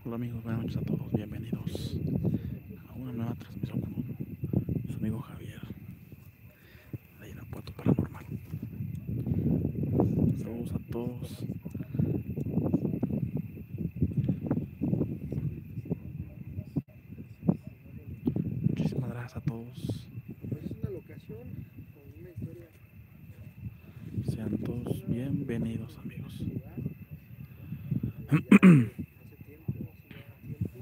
Hola amigos, buenas noches a todos, bienvenidos a una nueva transmisión con su amigo Javier de Irapuato Paranormal. Saludos a todos. Muchísimas gracias a todos. Pues es una locación con una historia. Sean todos bienvenidos amigos. Lugar, hace tiempo, hace ya tiempo,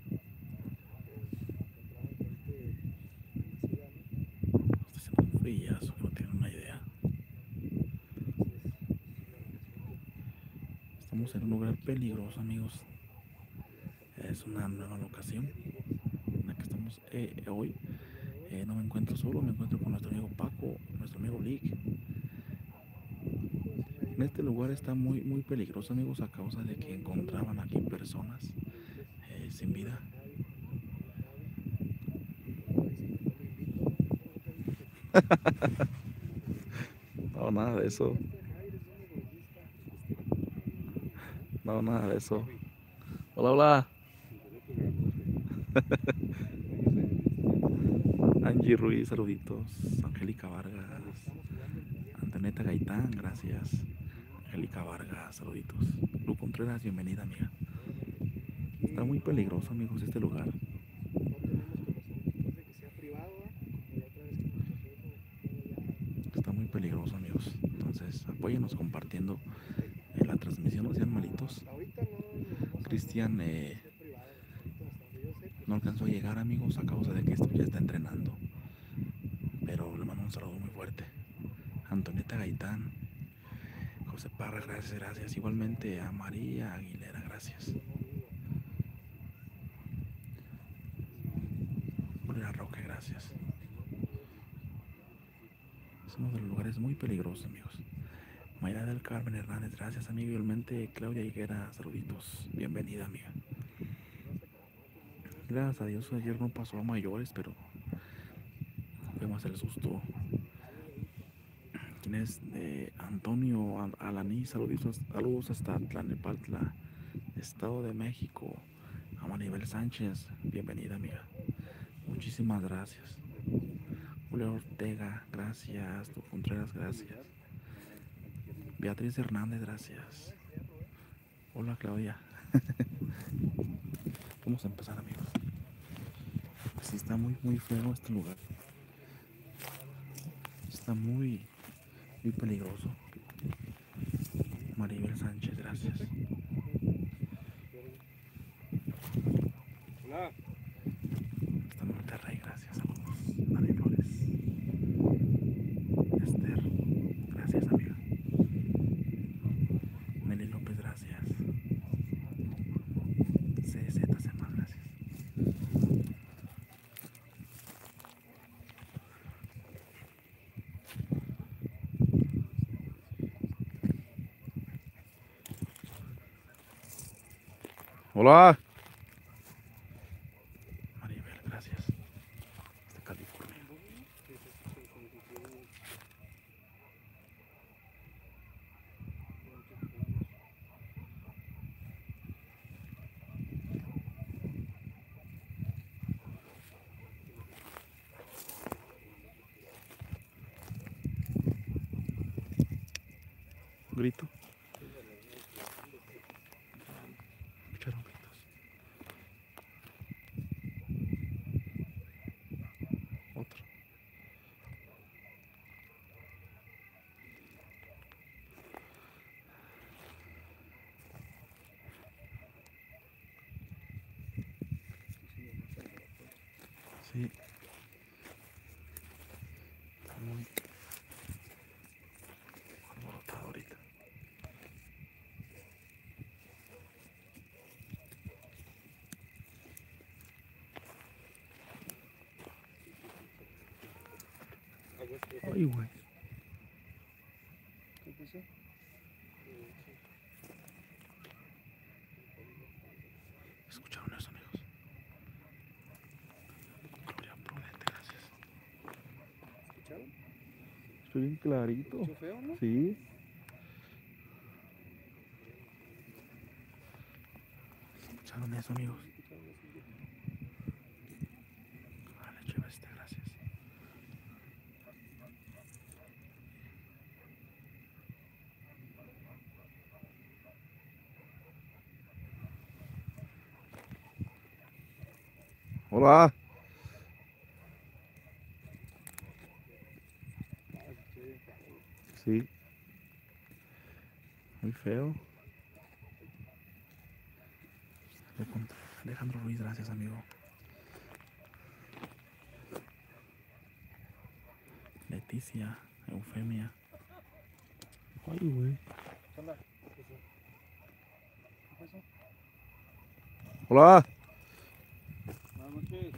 pues encontraron gente fallecida, ¿no? Está haciendo un frillazo que no tienen una idea. Entonces es una locación que Estamos en un ustedes lugar pueden checar peligroso amigos. Es una nueva locación en la que estamos hoy. No me encuentro solo, me encuentro con nuestro amigo Paco, nuestro amigo Lick. En este lugar está muy peligroso amigos a causa de que encontraban aquí personas sin vida. No, nada de eso. No, nada de eso. Hola, hola. Angie Ruiz, saluditos. Angélica Vargas. Antoneta Gaitán, gracias. Angélica Vargas, saluditos. Lu Contreras, bienvenida, amiga. Está muy peligroso, amigos, este lugar. No tenemos conocimientos de que sea privado, como la otra vez que nos pasó eso, bueno, ya Está muy peligroso, amigos. Entonces, apóyenos compartiendo la transmisión, no sean malitos. ahorita no Cristian sabemos que sea privado. Ahorita hasta donde yo sé, pues no es alcanzó a llegar, amigos, a causa de que esto ya está entrenando. Pero le mando un saludo muy fuerte. Antonieta Gaitán, José Parra, gracias, gracias. Igualmente a María Aguilera, gracias. Julia Roque, gracias. Es uno de los lugares muy peligrosos, amigos. Mayra del Carmen Hernández, gracias, amigo. Igualmente Claudia Higuera, saluditos. Bienvenida, amiga. Gracias a Dios, ayer no pasó a mayores, pero fue más el susto. ¿Quién es? Antonio Alaní, saludos hasta Tlanepantla, Estado de México. A Maribel Sánchez, bienvenida, amiga. Muchísimas gracias. Julio Ortega, gracias. Tu Contreras, gracias. Beatriz Hernández, gracias. Hola, Claudia. Vamos a empezar, amigos. Sí, está muy feo este lugar. Está muy peligroso. Maribel Sánchez, gracias. hola. Está en Monterrey, gracias. Saludos. Dani Flores. Esther, gracias, amiga. Nelly López, gracias. CZC más, gracias. Hola. Maribel, gracias. De California. Grito. Escucharon gritos. Otro. Sí. Está muy alborotado ahorita. Ay, güey. ¿Qué pasó? ¿Escucharon eso, amigos? Gloria Prudente, gracias. ¿Escucharon? Estoy bien clarito. ¿Escuchó feo, no? Sí. ¿Escucharon eso, amigos? ¿Escucharon eso? Vale, chévere, gracias. Hola. Ah, se escucha bien feo. Sí. Muy feo. Alejandro Ruiz, gracias, amigo. Leticia, Eufemia. Ay, güey. ¿Qué onda? ¿Qué pasó? Hola. Buenas noches.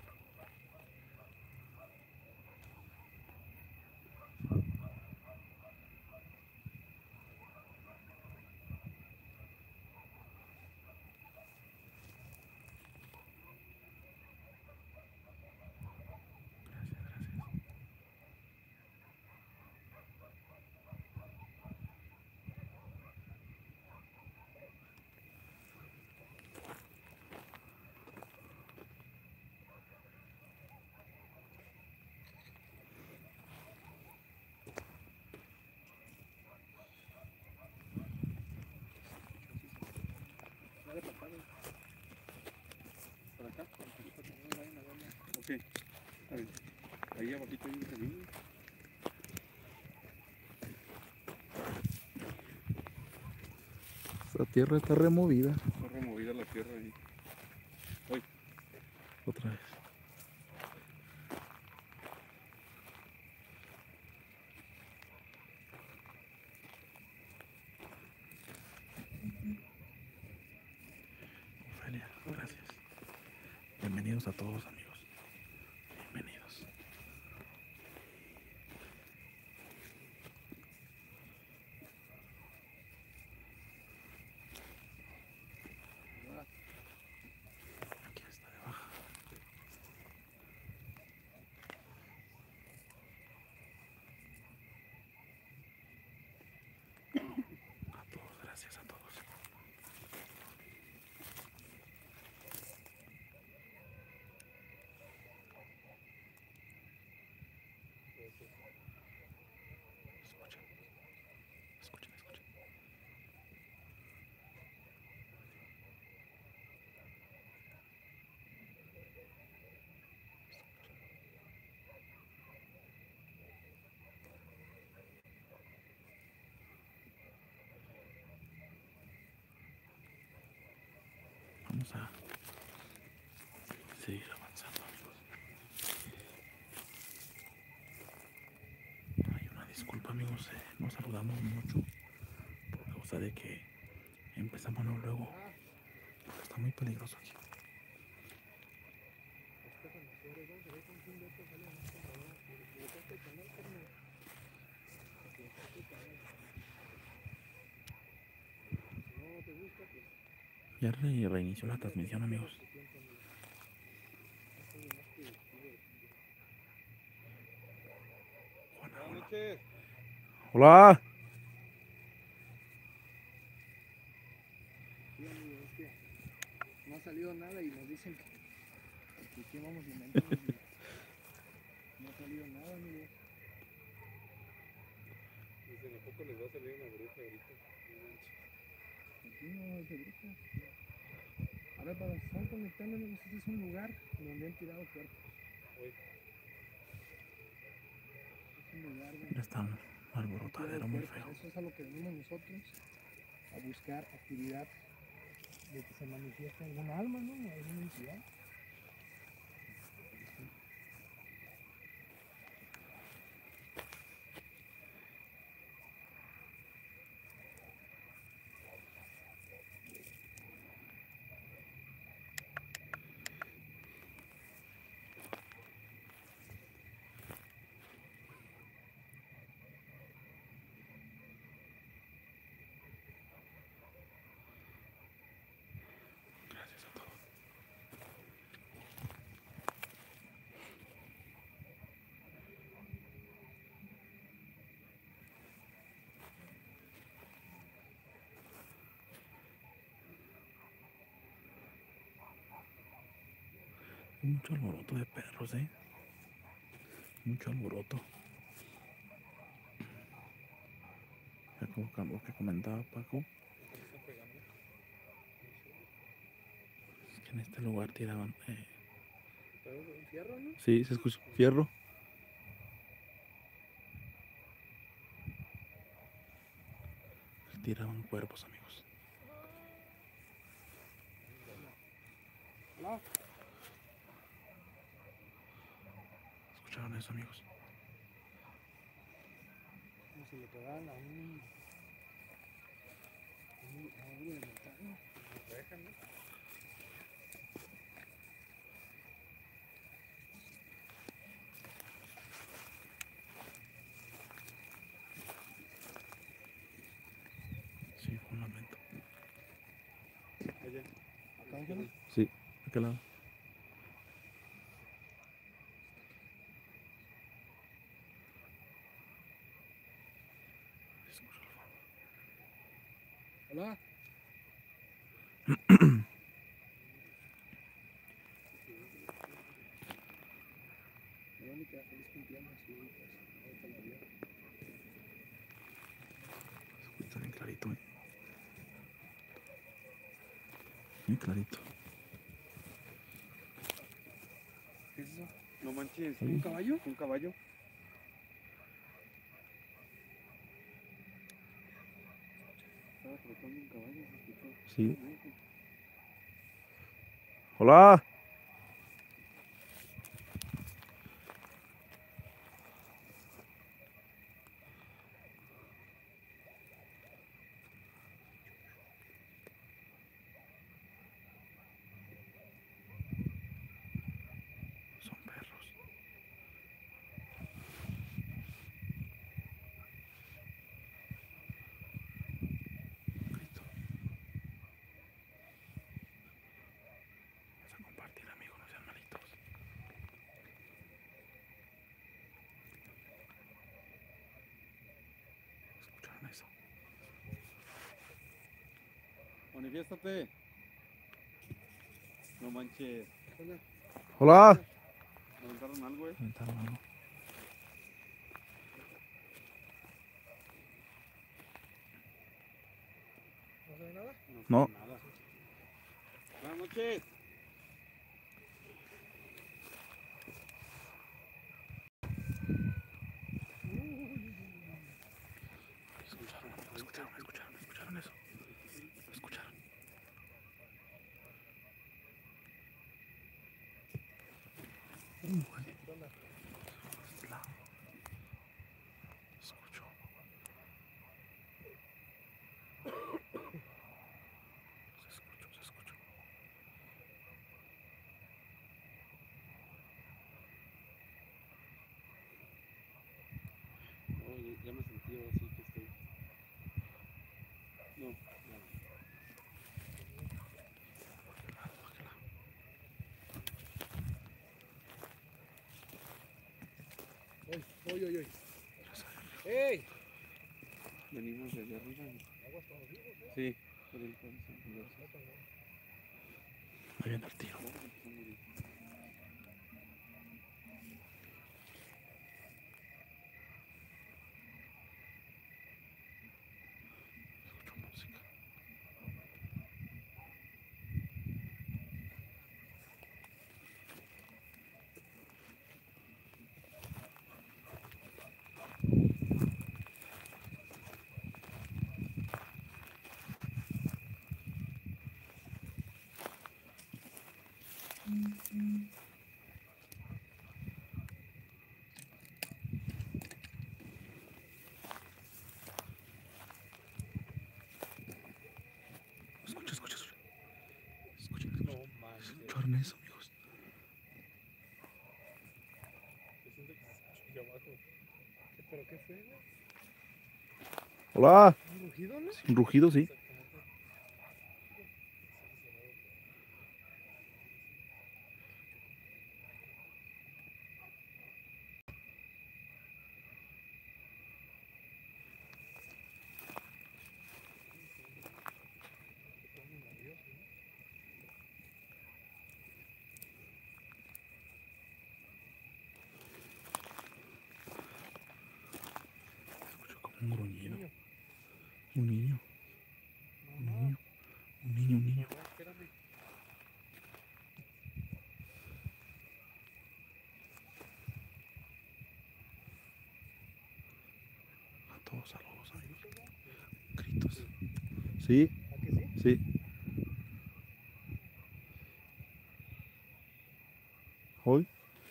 Dale para acá, güey. Para acá, para que no vayan a verla. Ok, está bien. Ahí abajito hay un camino. Esta tierra está removida. Está removida la tierra ahí. Hoy. Otra vez. Ofelia, gracias. Bienvenidos a todos, amigos. Bienvenidos. Aquí está de baja. A todos, gracias a todos. Escuchen, escuchen, escuchen. Vamos a seguir avanzando, amigos. Hay una disculpa, amigos. Nos saludamos mucho por causa de que empezamos luego. Porque está muy peligroso aquí. Ya reinició la transmisión, amigos. Buenas noches. Hola. Sí, amigo, es que no ha salido nada y nos dicen que qué vamos a inventarnos y no ha salido nada, amigo. Dicen, ¿a poco les va a salir una bruja ahorita? No manches. Aquí no es de bruja. A ver, para están conectando, amigos, este es un lugar donde han tirado cuerpos. Hoy. Es un lugar donde Ya está un alborotadero muy feo. Eso es a lo que venimos nosotros, a buscar actividad de que se manifieste algún alma, ¿no? Alguna entidad. Gracias a todos. Hay mucho alboroto de perros, mucho alboroto. Ya como lo que comentaba Paco, es que en este lugar tiraban. ¿Un fierro, no? Sí, se escucha. Fierro. Tiraban cuerpos, amigos. Hola. ¿Escucharon eso, amigos? Como si le pegaran a un de montaña. Nos dejan, ¿no? Sí, fue un lamento. Allá. ¿Acá, Ángel? Sí, ¿de qué lado? Hola. Verónica, feliz cumpleaños. Sí, pues, ahorita lo vio. Se escucha bien clarito, Muy clarito. ¿Qué es eso? No manches. Sí. ¿Un caballo? ¿Un caballo? Estaba trotando un caballo, se escuchó. Sí. Hola. Son perros. Listo. Vamos a compartir, amigos, no sean malitos. ¿Escucharon eso? Manifiéstate. No manches. Hola. ¿Me aventaron algo, Aventaron algo. ¿No se ve nada? No. Se ve nada. Buenas noches. ¿Escucharon eso? ¿Escucharon? Güey. Escucho. Se escuchó. Oye, ya me sentí así que estoy. No, nada. Oye. ¡Ey! Venimos desde arriba. ¿Aguas con los vivos, Sí, por el corazón. Ahí viene el tiro. Escucho música. Escucha. No manches. ¿Escucharon eso, amigos? Yo siento que se escucha aquí abajo. ¿Pero qué fue? Hola. ¿Un rugido, no? Un rugido, sí. Sí, ¿A que sí? sí. Hoy.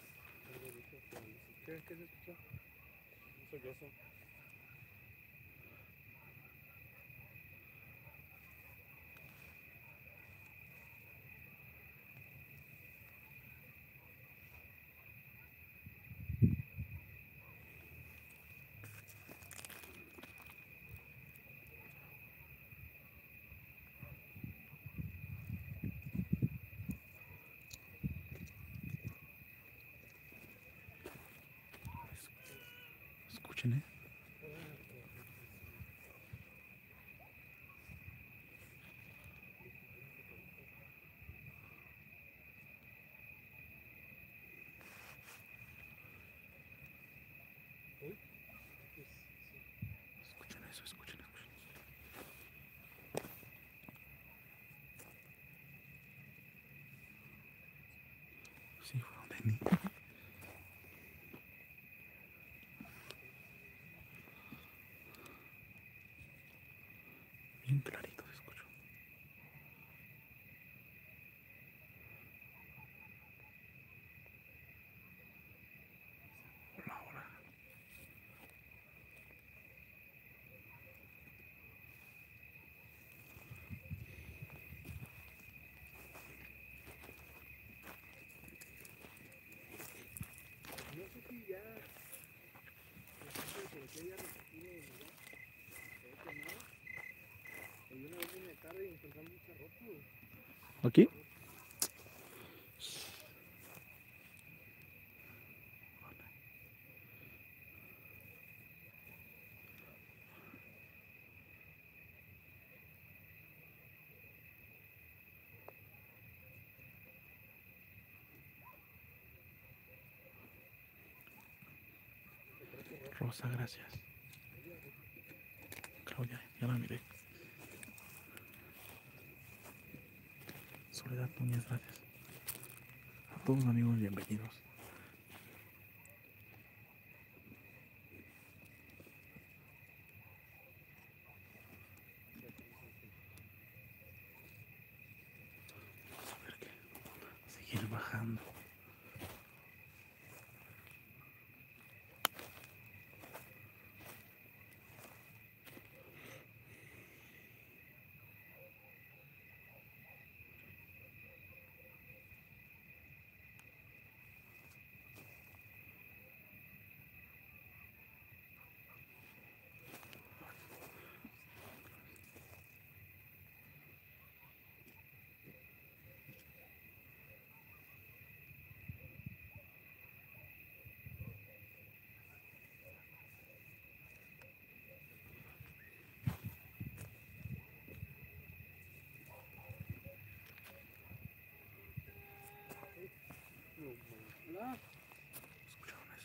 ¿Qué se escuchó? Un sollozo. Escuchen, ¿eh? Uy, Escuchen eso, escuchen, escuchen. Sí, fue donde ni. Bien clarito se escuchó. Hola, hola. no sé si ya la gente de policía ya recogido el lugar, se ve quemado. Hoy una vez vine tarde y encontramos mucha ropa, güey. ¿Aquí? Rosa, gracias. Claudia, ya la miré. Soledad Núñez, gracias. A todos amigos, bienvenidos. Vamos a ver qué. Seguir bajando. Hola. ¿Escucharon eso?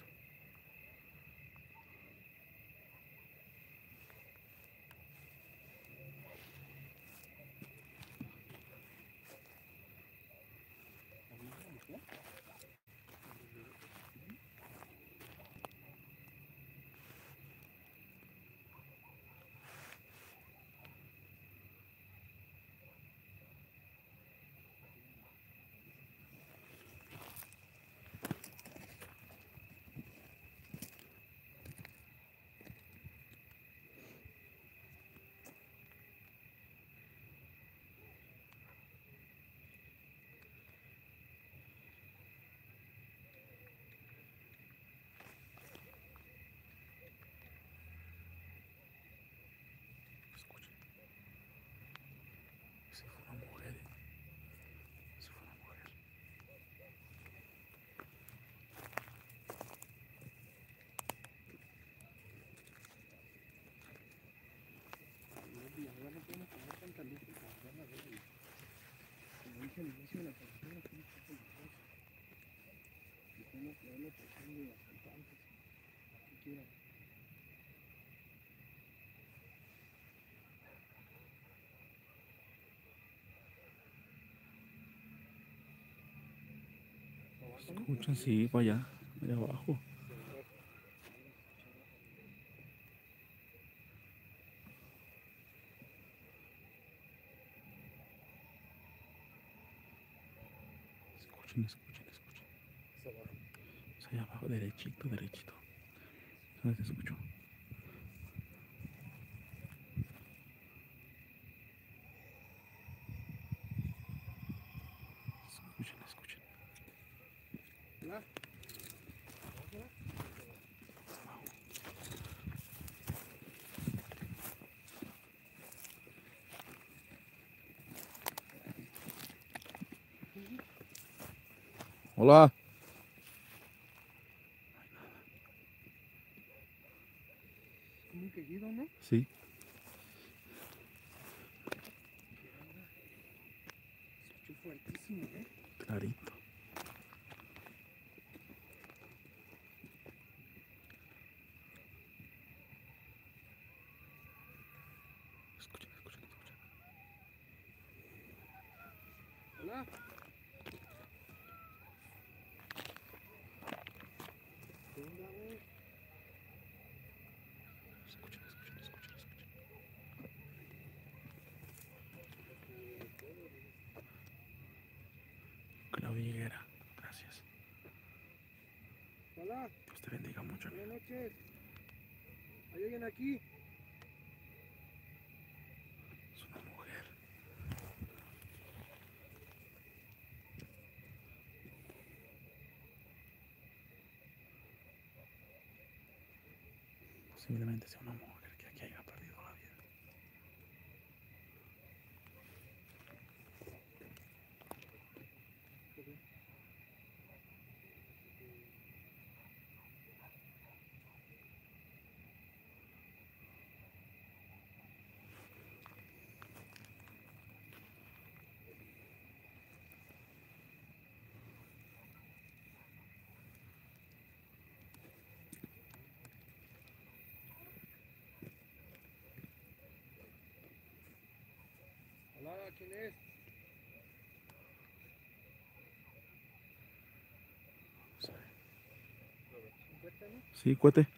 Escuchen. Si fue una mujer. Si fue una mujer. Ahora no podemos poner tanta luz porque nos van a ver. Como dije al inicio de la carretera, aquí está peligroso. Y podemos crear la presión de asaltantes. Que quieran. ¿Abajo, no? Escuchen, sí, para allá. Allá abajo. Escuchen, escuchen, escuchen. Es abajo. Es allá abajo, derechito, derechito. ¿Dónde te escucho? Escuchen, escuchen. Hola. Hola. Como un quejido, ¿no? Sí. ¿Qué onda? Se escuchó fuertísimo, ¿eh? Clarito. Escuchen, escuchen, escuchen. Hola. ¿Qué onda, güey? Escuchen, escuchen, escuchen, escuchen. Claudia Higuera, gracias. Hola. Dios te bendiga mucho, amigo. Buenas noches. ¿Hay alguien aquí? Es una mujer. Posiblemente sea una mujer que aquí haya perdido la vida. Hola, ¿quién es? Vamos a ver. ¿Un cuete, no? Sí, cohete.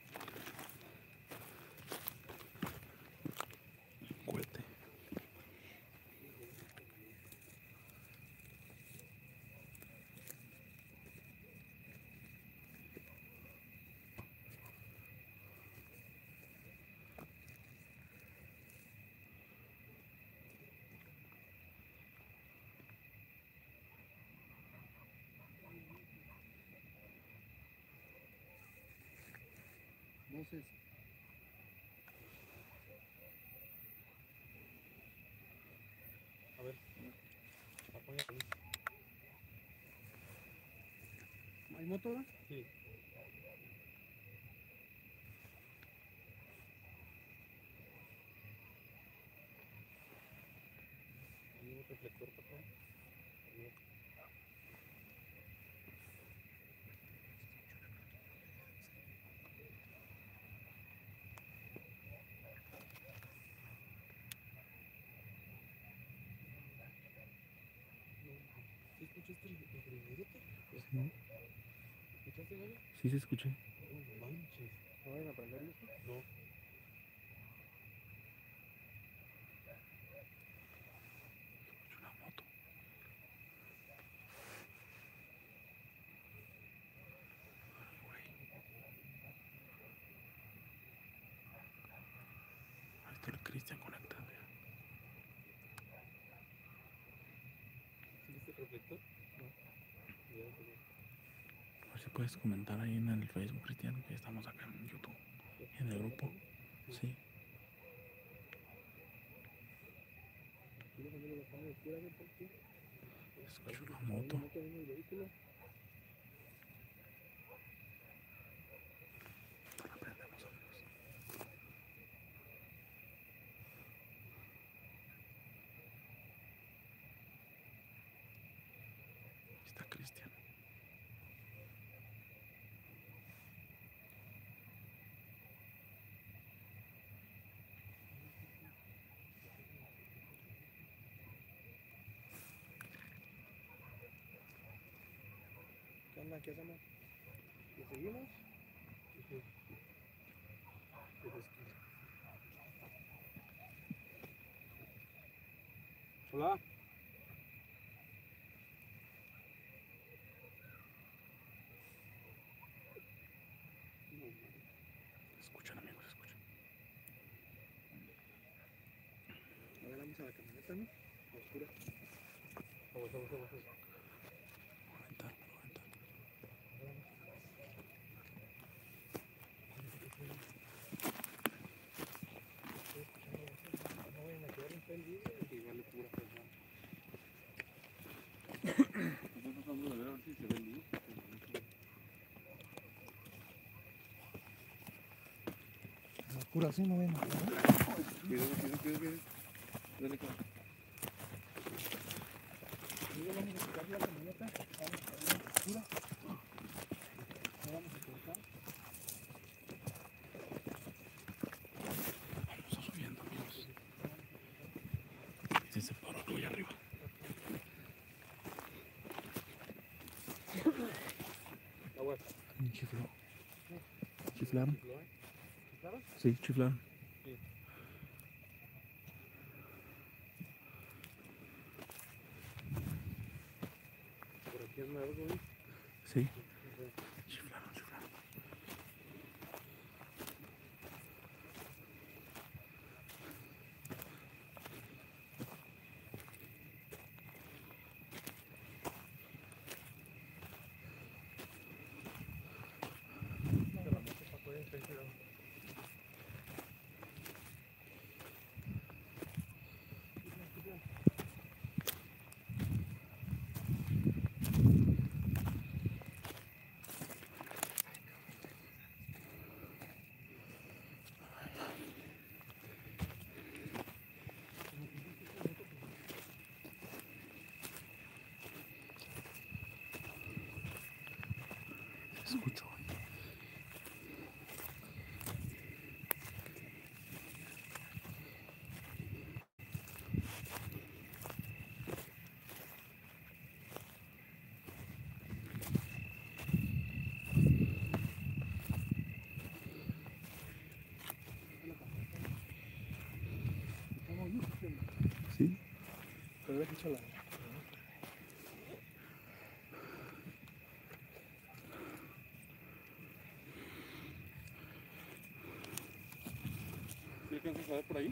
Cohete. Voces. A ver. Apaga la luz. ¿Hay moto, ¿verdad? Sí. Hay un reflector para acá. Arriba. ¿Sí escuchaste el ruidote? Sí, ¿Escuchaste, Gaby? sí se escuché. No manches. ¿No vayan a prender esto? No. Escuché una moto. Ay, güey. Ahí está el Cristian conectado ya. ¿Sí viste el reflector? No. Ya, ya. A ver si puedes comentar ahí en el Facebook, Cristian, que estamos acá en YouTube. En el grupo. Sí. ¿Quieres ponerle la cámara oscura, a ver por qué? Escucho Parece que una se paró moto. una moto en el vehículo. La prendemos, amigos. Ahí está Cristian. ¿Qué onda? ¿Qué hacemos? ¿Le seguimos? Sí. Pues es que... Hola. a la camioneta, ¿no? A oscura. Vamos. Aguantar. No vayan a quedar en tal video y vale pura persona. Estoy tratando de ver si se ve el lío. La oscura así no ven. Cuidado. Dale, cara. Vamos a quitar la camioneta. Vamos a ver la oscura. No vamos a cortar. Vamos subiendo, amigos. Se separó algo allá arriba. Agua. Chifló. ¿Chiflaron? ¿Chiflaron? Sí, chiflaron. Sí. Por aquí anda algo, ¿eh? Sí. Chiflaron. Se escuchó. Sí. Pero había hecho la... ¿Sí alcanzas a ver por ahí?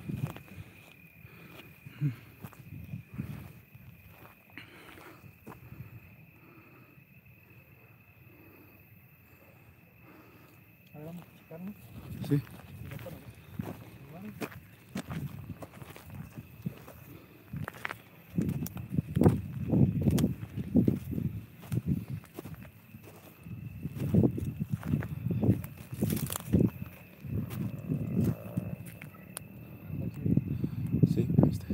A ver, vamos a checarnos. Sí. Sí, viste.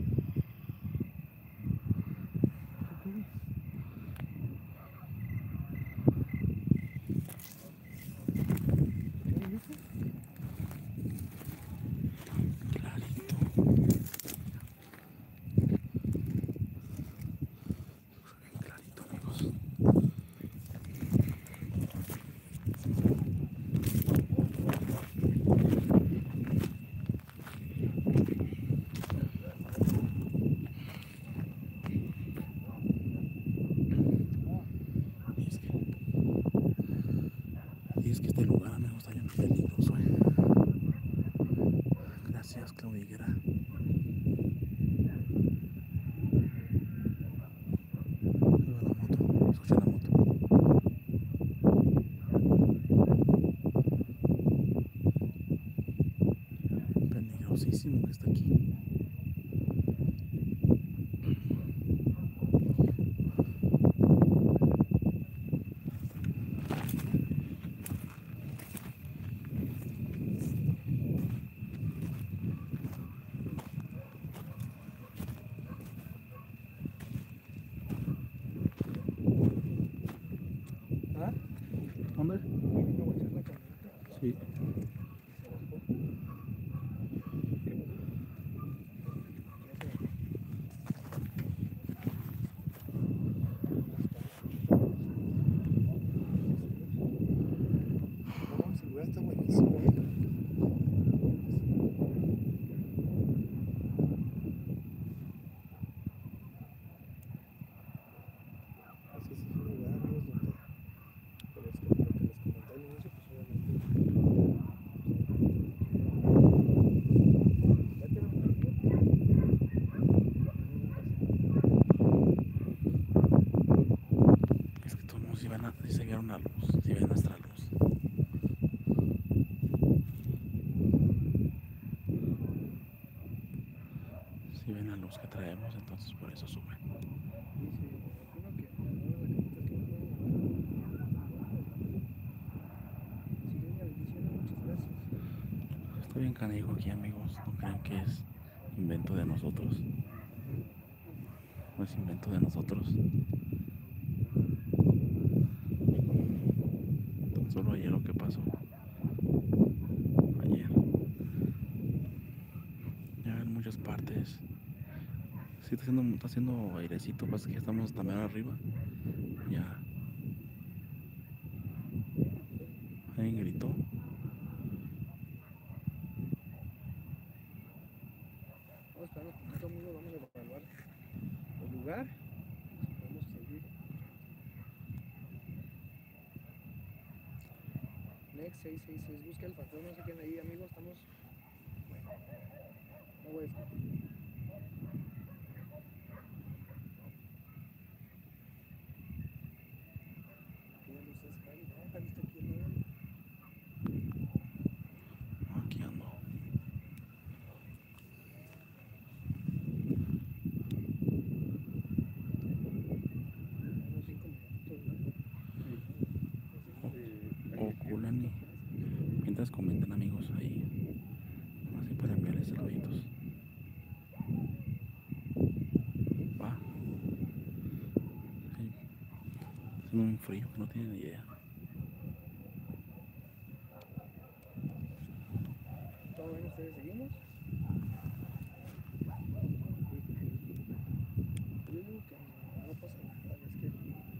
Clarito. Bien clarito, amigos. Y es que este lugar, amigos, está bien peligroso. Gracias, Claudia Higuera. Ahí va la moto. Escucha la moto. Peligrosísimo que está aquí. ¿Ah? ¿Dónde? Vino a echar la camioneta. Sí. Se bajó. ¿Qué pasó? No mames, el lugar está buenísimo, ¿eh? Así es un lugar, amigos, donde, por esto, lo que les comenté al inicio, pues obviamente si se vieron la luz, si ven nuestra luz. Si ven la luz que traemos, entonces por eso suben. Está bien canijo aquí, amigos. No crean que es invento de nosotros. No es invento de nosotros. Tan solo ayer lo que pasó. Ayer. Ya en muchas partes. Sí, está haciendo airecito. Pasa que ya estamos también arriba. Ya. Alguien gritó. Vamos a esperar un poquito, amigos. Vamos a evaluar el lugar. Vamos a seguir. Next 666. Busca el fantasma. No sé quién ahí, amigos. Estamos. No voy a escuchar. Aquí ando. Oculani. Mientras comenten, amigos, ahí. Así para enviarles saluditos. Va. Sí. Haciendo un frío que no tienen ni idea. ¿Todo bien? ¿Ustedes seguimos? Yo digo que no pasa nada. Es que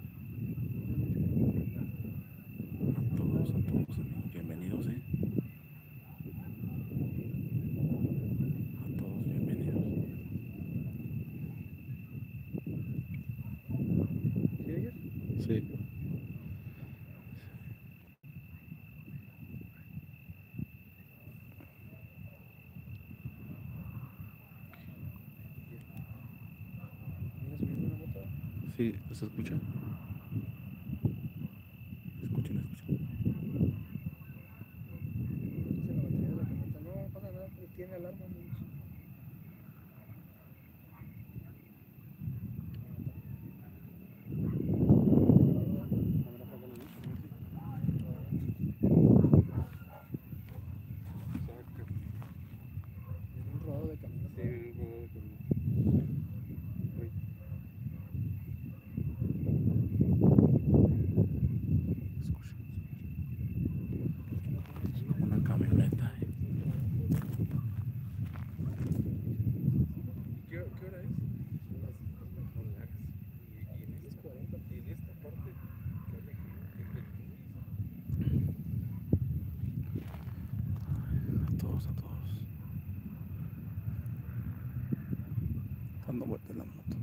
A todos, amigos. Bienvenidos, A todos, bienvenidos. ¿sí oyes? Sí. ¿Vienes subiendo una moto? Sí, ¿se escucha? Escuchen, escuchen. Dice la batería de la camioneta. No pasa nada, pero tiene alarma, amigos. En un rodado de camioneta. Escuchen. Una camioneta. ¿Qué hora es? Son las 10:40. Y en esta parte que haya gente. A todos, a todos. Dando vueltas en la moto.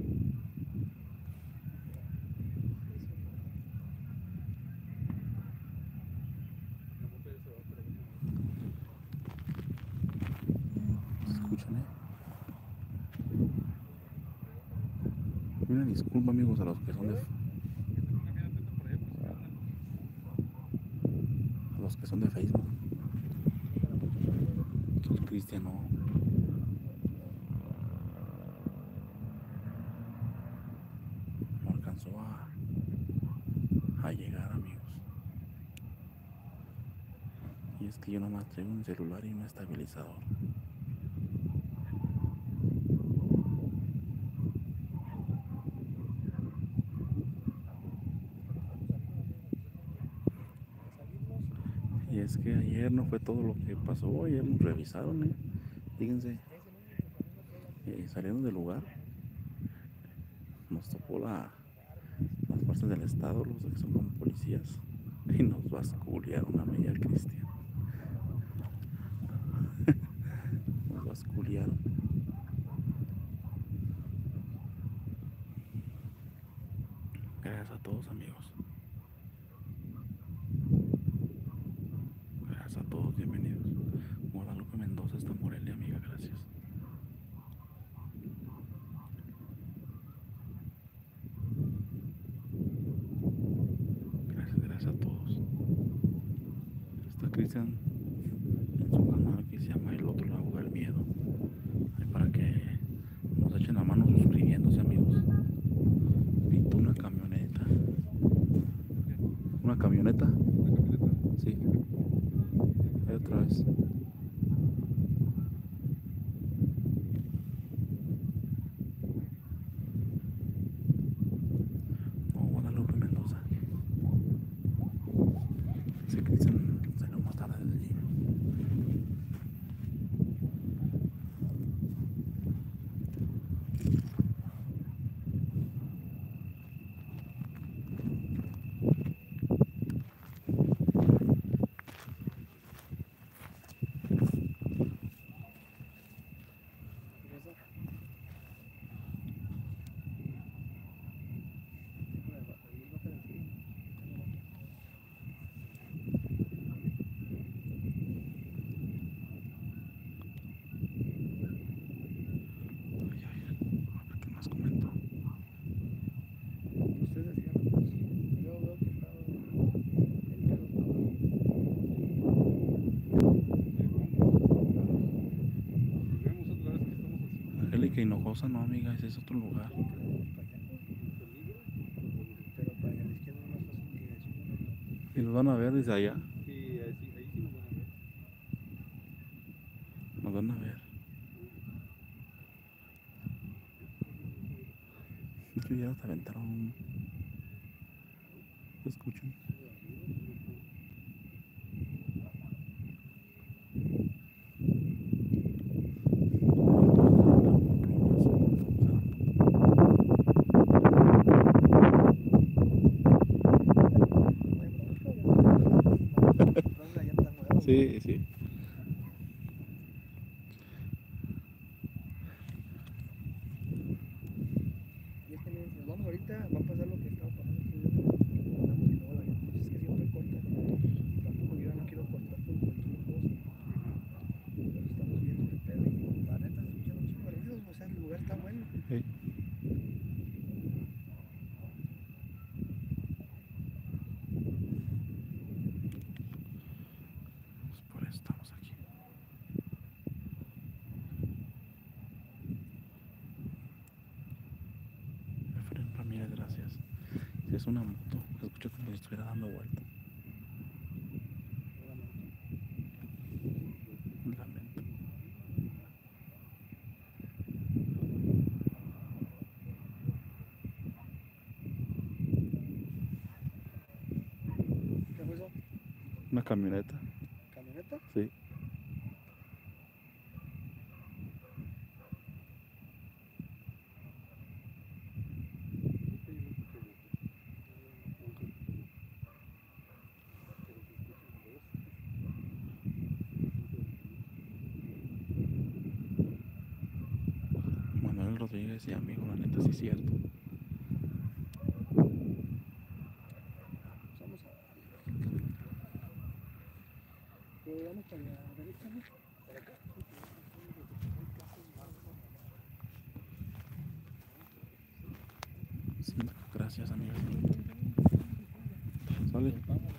Escuchen, Una disculpa, amigos, a los que son de Facebook. El Cristian no alcanzó a llegar, amigos. Y es que yo nomás traigo un celular y un estabilizador. Y es que ayer no fue todo lo que pasó, ayer nos revisaron, Fíjense, saliendo del lugar, nos tocó las fuerzas del Estado, los que son como policías, y nos basculearon a mí y al Cristian. Nos basculearon. Gracias a todos, amigos. Gracias a todos, bienvenidos. Guadalupe Mendoza, hasta Morelia, amiga, gracias. Cristian en su canal que se llama El Otro Lado del Miedo. Ahí para que nos echen la mano suscribiéndose, amigos. Pintó una camioneta. ¿Una camioneta? Sí. Ahí otra vez. Oh, Guadalupe Mendoza. Dice Cristian salió más tarde del gym. ¿Qué más comento? Ustedes decían, pues, yo veo que estaba el pelo Angélica Hinojosa, no, amiga, ese es otro lugar. para allá, pero para allá a la izquierda es más fácil que suban. Y los van a ver desde allá. Sí, ahí sí nos van a ver. Nos van a ver. Que ya te aventaron. ¿Te escuchan? Sí, sí. Y es que miren, si nos vamos ahorita, va a pasar lo que estaba pasando aquí. Andamos y luego la gente, pues es que siempre corta. Tampoco yo no quiero cortar por cualquier cosa. Pero estamos viendo qué pedo y la neta se escuchan un chingo de ruidos, o sea, el lugar está bueno. Sí. Pues por eso estamos aquí. Efraín Ramírez, gracias. Si es una moto, se escucha como si estuviera dando vuelta. Lamento. ¿Qué fue eso? Una camioneta. ¿Camioneta? Sí. Manuel Rodríguez, sí, amigo, la neta sí es cierto. Vamos a vamos para la derecha, ¿no? Para acá. Sí, gracias, amigo. Sale.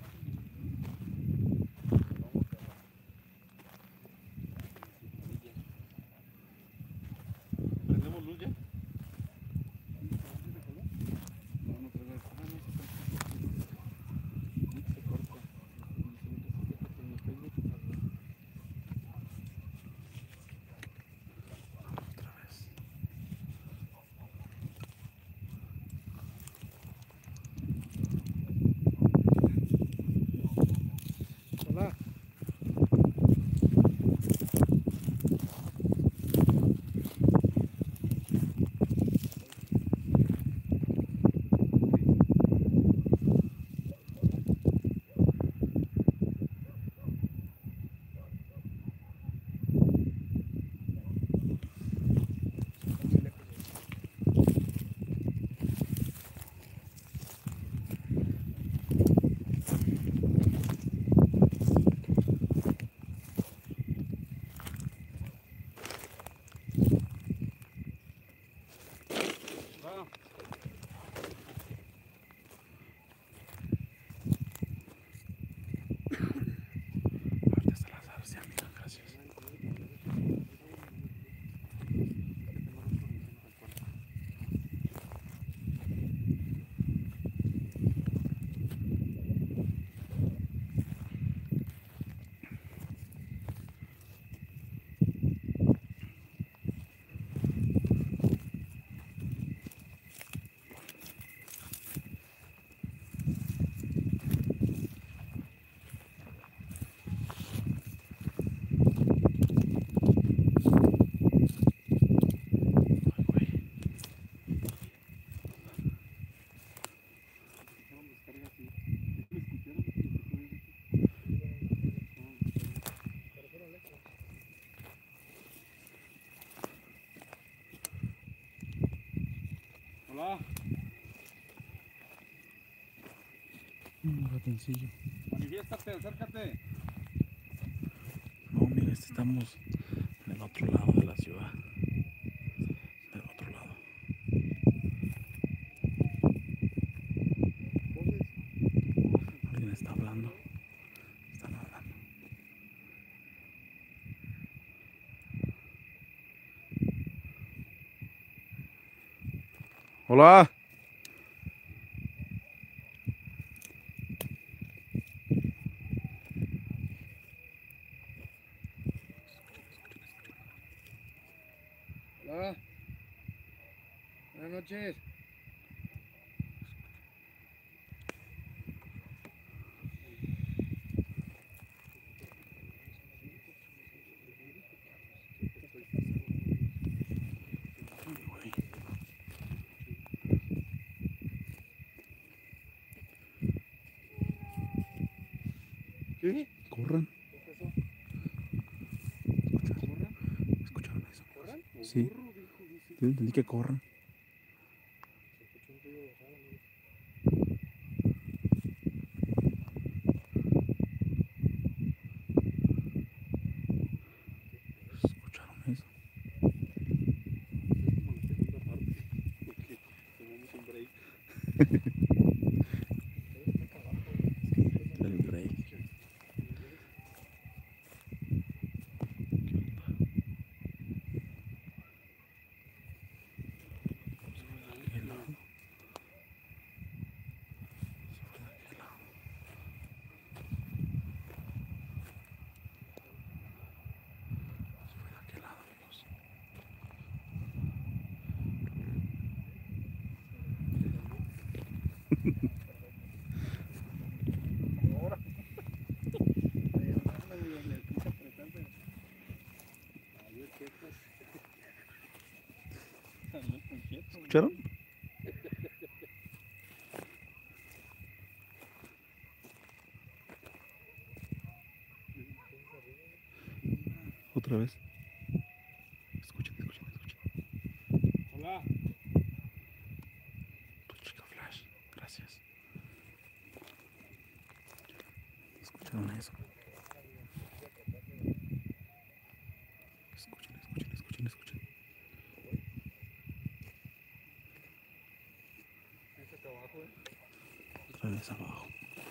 ¿Prendemos luz ya? Otra vez. Un ratoncillo. Manifiéstate, acércate. No, mira, estamos en el otro lado de la ciudad. Del otro lado. Voces. Alguien está hablando. Están hablando. Hola. Hola. Buenas noches. Ay, güey. ¿Qué? Corran. ¿Qué pasó? ¿Escucharon? ¿Corran? ¿Escucharon eso? ¿Corran? ¿O Sí. burro? Dijo, dice. Yo entendí que corran. Se escuchó un ruido raro, amigo. ¿Escucharon eso? Es como la segunda parte. Porque tomamos un break. Todo está acá abajo. Es que no El se break. escucha. ¿Qué lado? ¿Qué lado? ¿Fue de aquel lado, amigos? Ahora. Ahí andan, amigos, le quise apretar, pero. Salió quietas. Salió con quieto. ¿Escucharon? Otra vez. Escuchen, escuchen, escuchen. Hola. Tu chica Flash. Gracias. ¿Escucharon eso? Escuchen, escuchen, escuchen, escuchen. Es acá abajo, Otra vez abajo.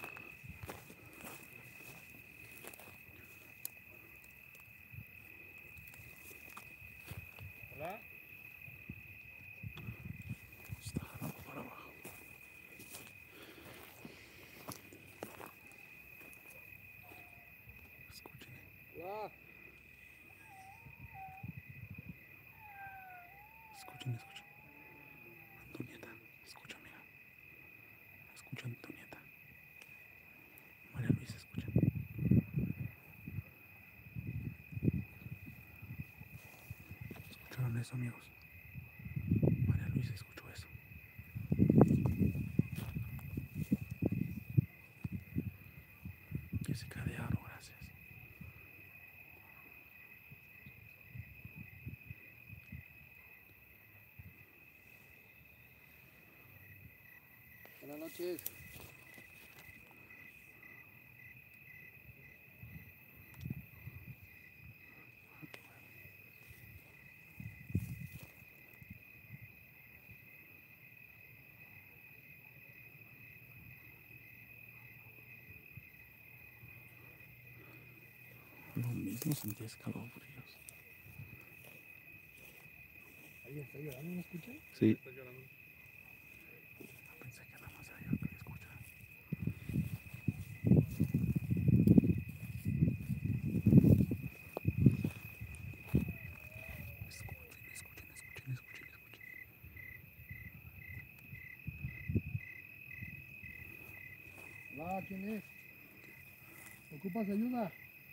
Hola. Está jalando para abajo. Escuchen. Hola. Escuchen, escuchen. Antonieta. Escucha, amiga. Escucha, Antonieta. María Luisa, escuchen. ¿Escucharon eso, amigos? María Luisa escuchó eso. Jessica de Aro, gracias. Buenas noches. Lo mismo sentí escalofríos. ¿Alguien está llorando? ¿No escuchan? Sí. Está llorando. Pensé que nada más era yo que escuchaba. Escuchen, escuchen, escuchen, escuchen, escuchen. Hola, ¿quién es? ¿Ocupas ayuda?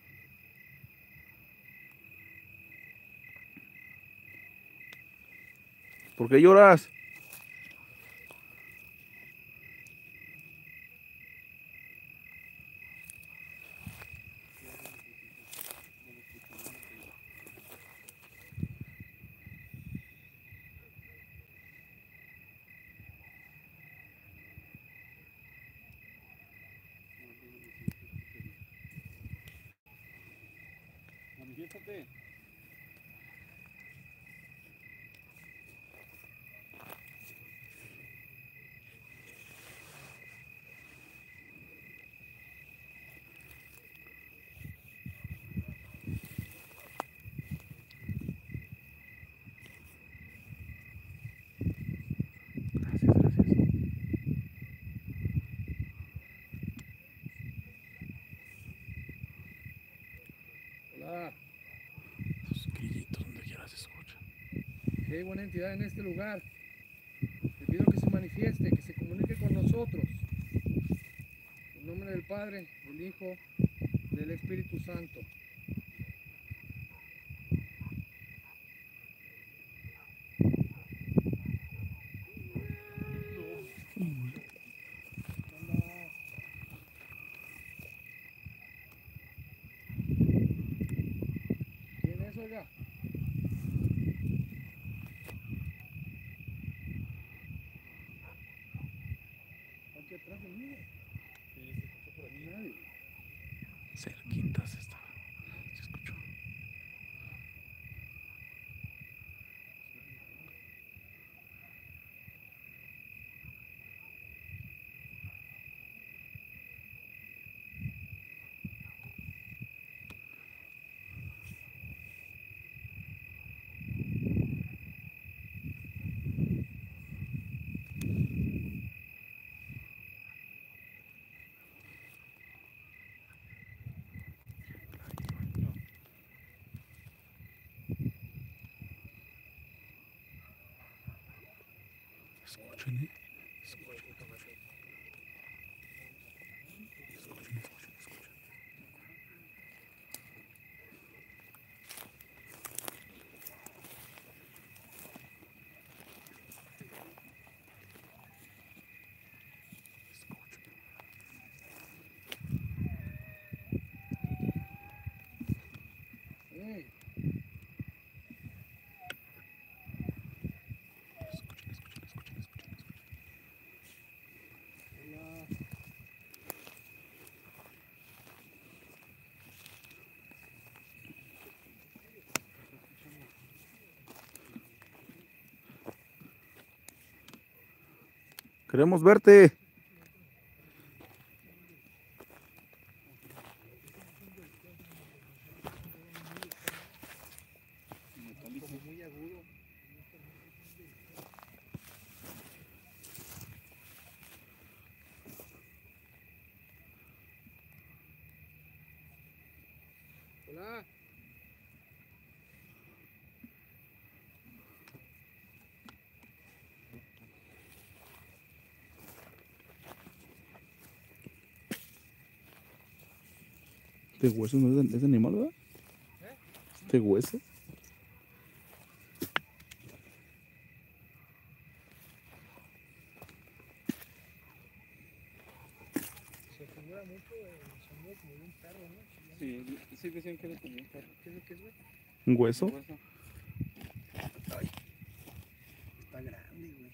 ¿Por qué lloras? Aviéntate. Gracias, gracias. Hola. Los grillitos donde quiera se escuchan. Que hay buena entidad en este lugar. Le pido que se manifieste, que se comunique con nosotros. En nombre del Padre, del Hijo, del Espíritu Santo. ¿Quién es, oiga? Aquí atrás de mí. Sí, se escucha por aquí. Nadie. Cerquitas está. Se escuchó. Escuchen, escuchen, escuchen. Escuchen, escuchen, escuchen. Escuchen. Hey, Escuchen, escuchen, escuchen, escuchen, escuchen. hola. Queremos verte. Como muy agudo. Hola. Este hueso no es de animal, ¿verdad? ¿Eh? Este hueso. Se figura mucho el sonido como de un perro, ¿no? Chillando. Sí, sí decían que era como un perro. ¿Qué es lo que es, güey? Un hueso. Un hueso. Está grande, güey.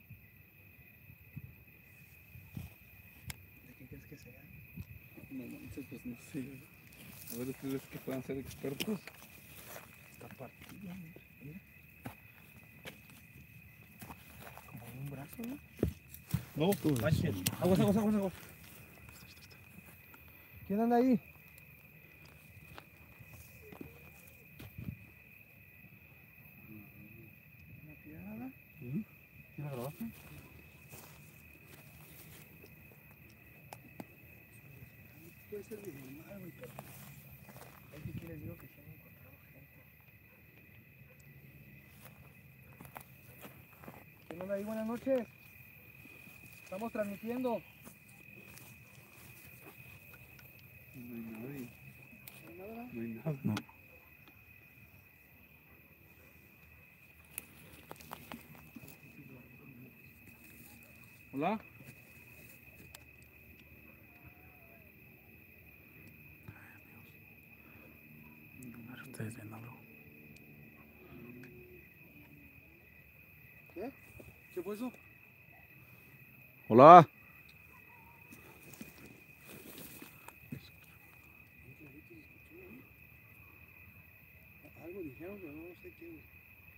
¿De qué crees que sea? No manches, pues no sé. A ver, ustedes que puedan ser expertos. Está partido, mira. Mira. Como de un brazo, ¿no? No, Todo eso. manches. Aguas, aguas, aguas, aguas. ¿Quién anda ahí? ¿Una piedra? ¿Sí? ¿Sí la grabaste? Puede ser bien normal, güey, pero es que aquí les digo que se han encontrado gente. ¿Quién anda ahí? Buenas noches. Estamos transmitiendo. No hay nadie. ¿No hay nada? No hay nada. No. Hola. A ver, ustedes ven algo. ¿Qué? ¿Qué fue eso? Hola. dijeron, pero no sé qué, güey.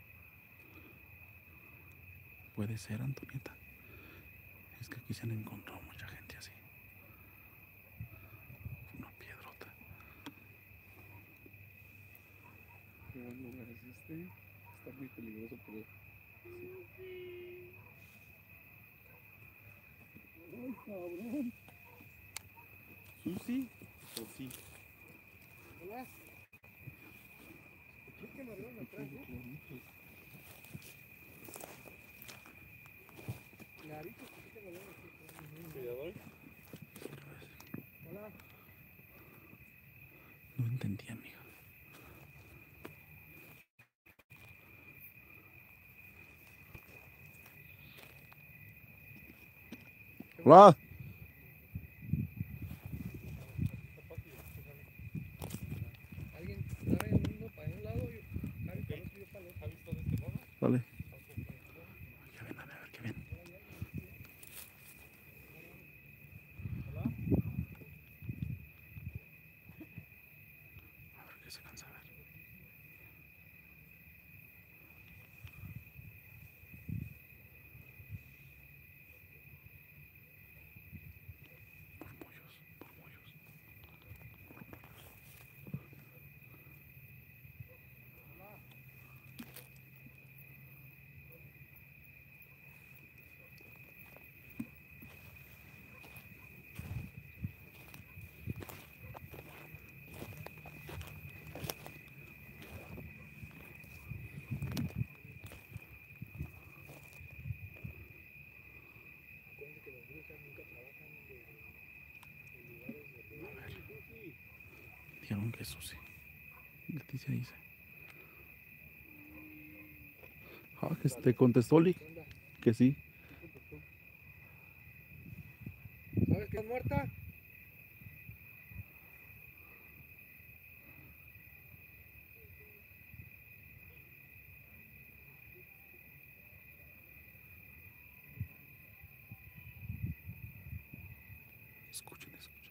Puede ser, Antonieta. Es que aquí se han encontrado mucha gente así. Una piedrota. Qué buen lugar es este. Está muy peligroso, pero. Ay, cabrón. ¿Susi o sí? Hola. ¿Por qué me abrieron atrás, eh? Narices, ¿por qué me abrieron aquí? Cuidador. Hola. No entendí, amiga. Hola. Alguien está yendo para un lado y Javi para otro y yo para el otro. ¿Has visto de este lado? Vale. Que ven, a ver qué ven. Hola. A ver qué se cansa a ver. Murmullos, murmullos. Acuérdense que las brujas nunca trabajan en lugares de... A ver. Dijeron que es Susi. Leticia dice. Ah, que te contestó Oli. ¿Qué onda? Que sí. ¿Sabes que estás muerta? Escuchen, escuchen.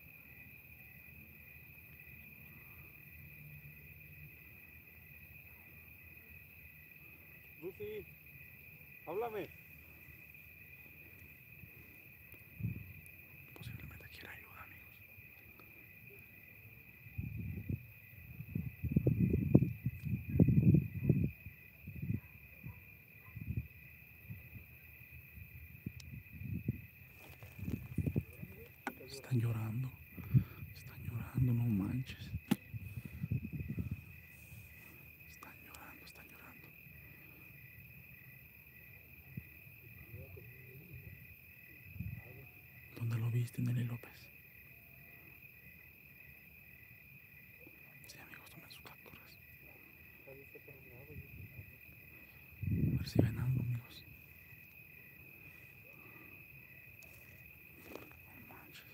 Lucy, háblame. Posiblemente quiera ayuda, amigos. Están llorando. Están llorando, no manches. Están llorando, están llorando. ¿Dónde lo viste, Nelly López? Sí, amigos, tomen sus capturas. A ver si ven algo, amigos. No manches.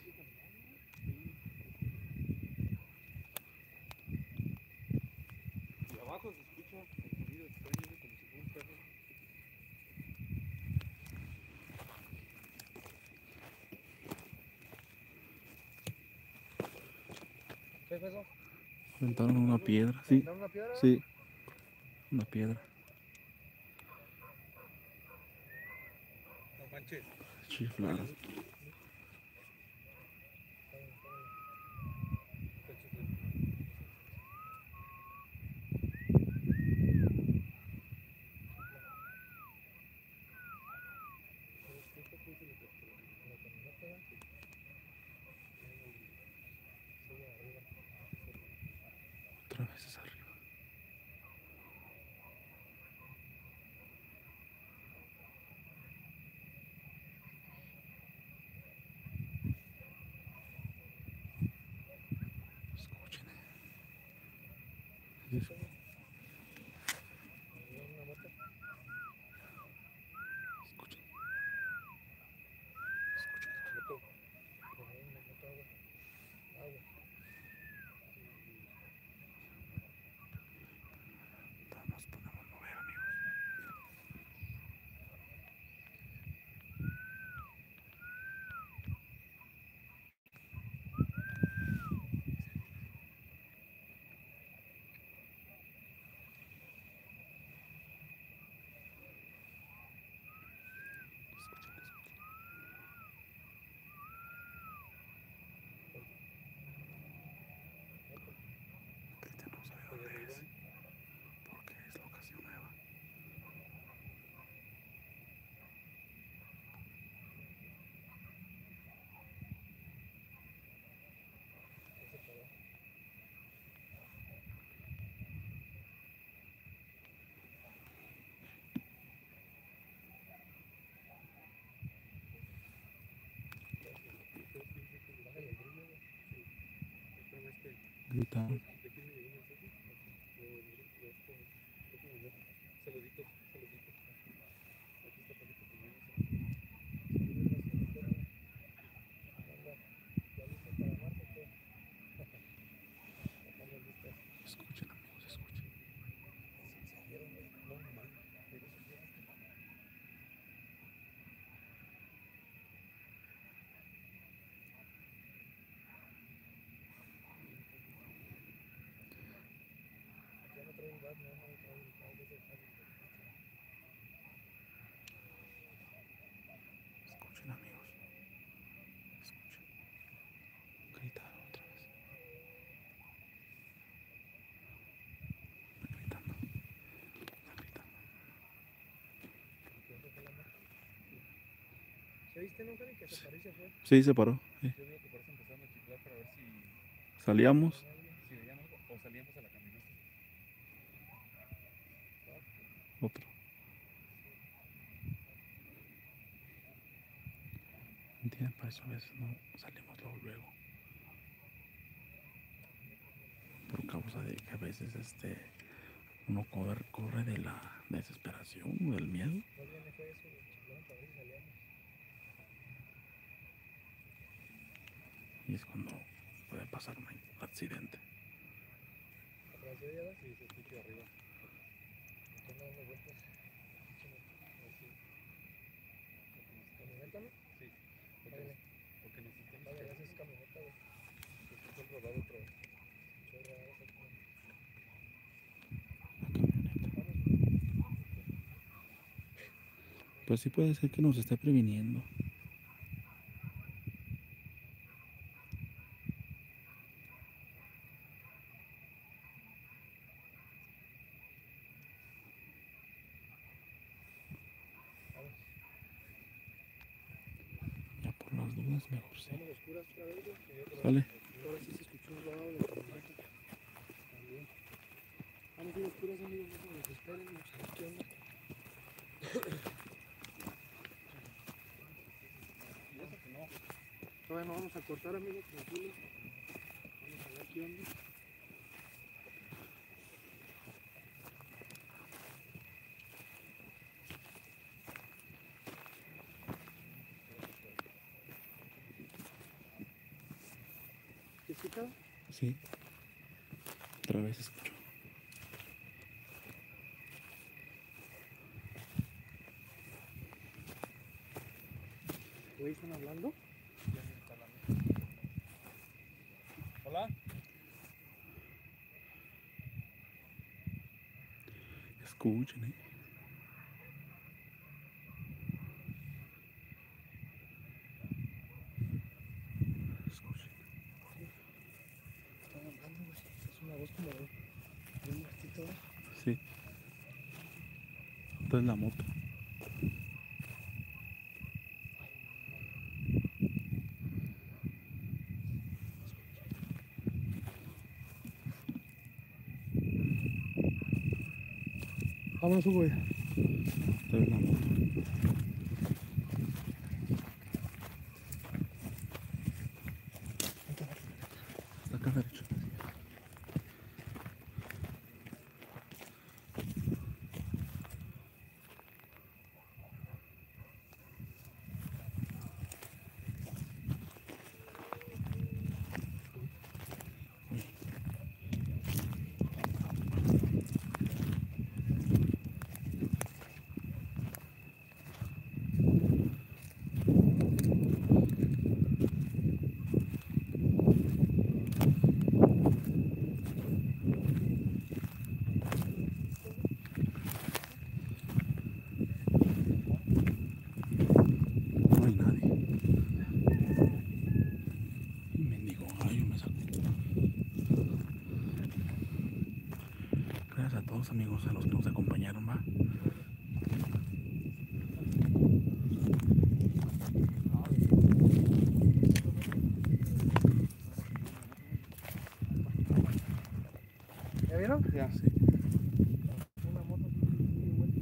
Y abajo se escucha el sonido extraño como si fuera un perro. ¿Qué fue eso? Aventaron una piedra, sí. ¿Aventaron una piedra? Sí, una piedra. No manches. Chiflaron. Otra vez es arriba. Escuchen. Escuchen. Nos podemos mover, amigos. Gritaron. Escuchen, amigos, escuchen. Escuchen, amigos. Escuchen. Gritaron otra vez. Están gritando. Están gritando. ¿Se viste, no, Cari? Que se paró y se fue. Sí, se paró. Sí. Yo digo que por eso empezaron a chiflar para ver si Salíamos. veían algo o salíamos a la caminata. Otro. ¿Entienden? Por eso a veces no salimos luego. Por causa de que a veces uno corre de la desesperación o del miedo. Más bien fue eso, chiflaron para ver si salíamos. Y es cuando puede pasar un accidente. Atrás de ella, Sí, se escucha arriba. están dando vueltas. ¿Camioneta, no? Sí, Váyale, porque nos estamos váyale, esa es camioneta, güey. han robado otro. Chorra, esa es como- La camioneta. Vamos, Pues sí puede ser que nos esté previniendo. vamos. Ya por las dudas mejor sí. Vamos a oscuras otra vez, güey. Sale. Ahora sí se escuchó un rodado de la camioneta. También. Vamos a ir a oscuras, amigos, no se nos esperen, vamos a ver qué onda. Y eso que no. Todavía no vamos a cortar, amigos, tranquilos. Vamos a ver qué onda. ¿Qué escuchado? Sí. Otra vez escucho. Güey, ¿están hablando? Ya se está hablando. Hola. Escuchen, Escuchen. Están hablando, güey. Es una voz como de un muertito, ¿verdad? Sí. Esta es la moto. Vámonos, güey. Esta es la moto. Hasta acá derecho. No hay nadie. Mendigo gallo me sacó. Gracias a todos, amigos, a los que nos acompañaron, va. ¿Ya vieron? Ya. Sí. Una moto así, muy buena.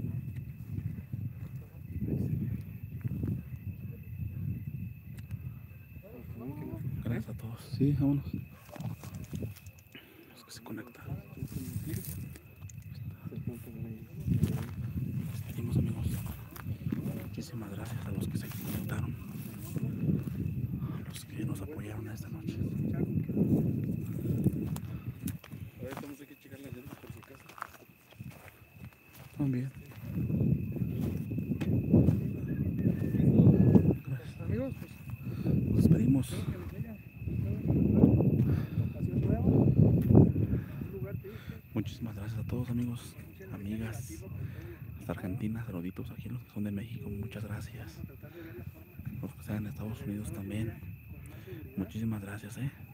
Gracias a todos. Sí, vámonos. los que se conectan. Despedimos, amigos. Muchísimas gracias a los que se conectaron, a los que nos apoyaron esta noche. Ahora tenemos que checar las llantas por su casa. También. Amigos, pues Nos despedimos. espero que les haya gustado. Ocasión nueva, un lugar triste, Muchísimas gracias a todos, amigos, mucha energía amigas, negativa, pero todo hasta Argentina, saluditos aquí los que son de México, muchas gracias. vamos a tratar de ver la forma Los que están en Estados Unidos también, con más seguridad muchísimas gracias,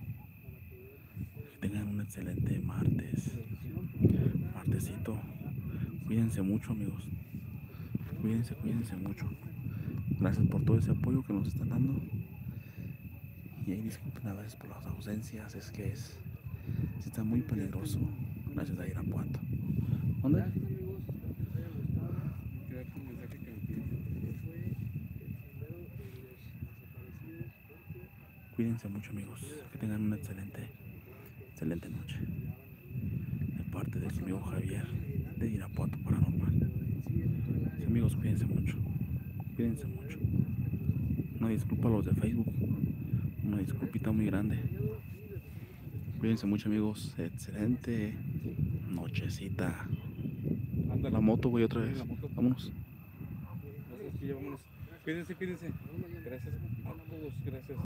Que tengan un excelente martesito. Cuídense mucho, amigos. Cuídense mucho. Gracias por todo ese apoyo que nos están dando. Y ahí disculpen a veces por las ausencias, es que sí está muy peligroso. Gracias a Irapuato. ¿Dónde? Gracias, amigos, espero que les haya gustado. Quedarte un mensaje que me piden. Este fue el primero de los desaparecidos porque Cuídense mucho, amigos. Que tengan una excelente noche. De parte de su amigo Javier de Irapuato Paranormal. Sí, amigos, cuídense mucho. Cuídense mucho. Una disculpa a los de Facebook. Una disculpita muy grande. Cuídense mucho, amigos. Excelente nochecita. Ándale. La moto, güey, otra vez. La moto. Vámonos. Nosotros aquí ya vámonos. Cuídense. Gracias a todos, gracias.